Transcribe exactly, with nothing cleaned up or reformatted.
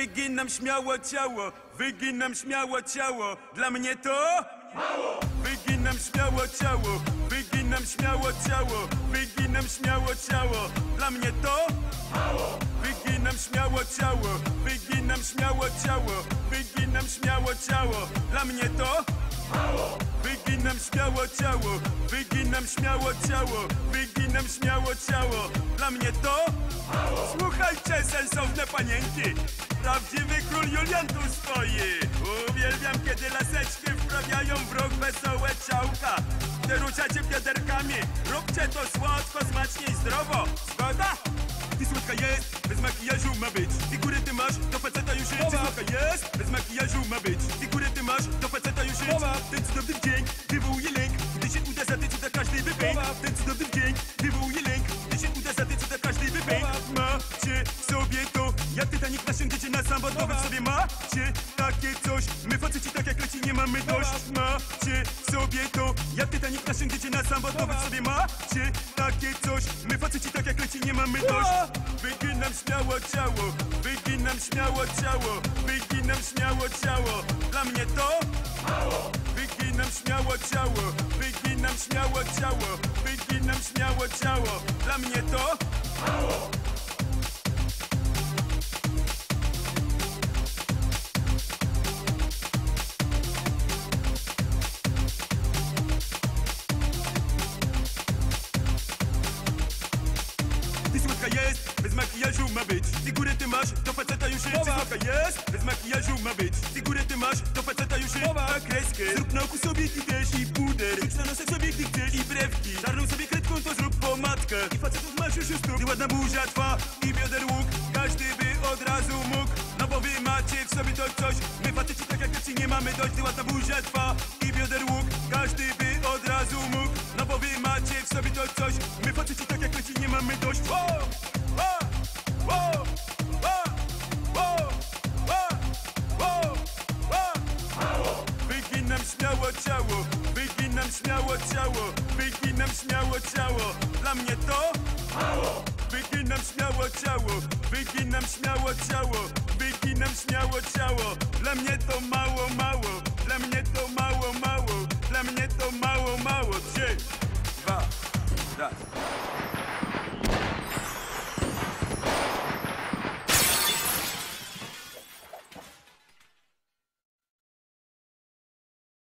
Wyginam śmiało ciało, wyginam śmiało ciało. Dla mnie to mało. Wyginam śmiało ciało, wyginam śmiało ciało, wyginam śmiało ciało. Dla mnie to mało. Wyginam śmiało ciało, wyginam śmiało ciało, wyginam śmiało ciało. Dla mnie to mało. Wyginam śmiało ciało, wyginam śmiało ciało, wyginam śmiało ciało. Dla mnie to mało. Słuchajcie, sensowne panienki, prawdziwy król Julian tu stoi. Uwielbiam, kiedy laseczki wprawiają w rok wesołe ciałka. Gdy ruszacie biaderkami, róbcie to słodko, smacznie i zdrowo. Zgoda? Ty słodka jest, bez makijażu ma być. Figury ty masz, do faceta już jest. Ty słodka jest, bez makijażu ma być. Figury ty masz, do faceta już jest. Ten cudowny dzień wywołuje lęk, gdy się uda zatyczyć, to każdy wypęk. Ten cudowny dzień wywołuje lęk, gdy się uda zatyczyć, to każdy wypęk. Macie w sobie to, jak Titanic nasiądziecie na sam, bo to wy w sobie macie takie coś. My faceci tak jak leci nie mamy dość. Macie w sobie to, jak Titanic nasiądziecie na sam, bo to wy w sobie macie takie coś. My faceci tak jak leci nie mamy dość. Wyginam śmiało ciało, wyginam śmiało ciało, wyginam śmiało ciało. Dla mnie to mało. Wyginam śmiało ciało, wyginam śmiało ciało, wyginam śmiało ciało. Dla mnie to mało. Jest, bez makijażu ma być. Figury ty masz, do faceta już jest. Słodka jest, bez makijażu ma być. Figury ty masz, do faceta już jest. A kreskę zrób na oku sobie ty też i puder. Rzuć na nosek sobie gdy chcesz i brewki. Czarną sobie kredką to zrób pomadkę. I facetów masz już już tu. Gdy ładna buzia twa i bioder łuk, każdy by od razu mógł. No bo wy macie w sobie to coś. My faceci tak jak leci nie mamy dość. Gdy ładna buzia twa i bioder łuk, każdy by od razu mógł. No bo wy macie w sobie to coś. My faceci tak jak leci nie mamy dość. Wow! Wyginam śmiało ciało, wyginam śmiało ciało, wyginam śmiało ciało. Dla mnie to mało. Wyginam śmiało ciało, wyginam śmiało ciało, wyginam śmiało ciało. Dla mnie to mało, mało, dla mnie to mało, mało, dla mnie to mało,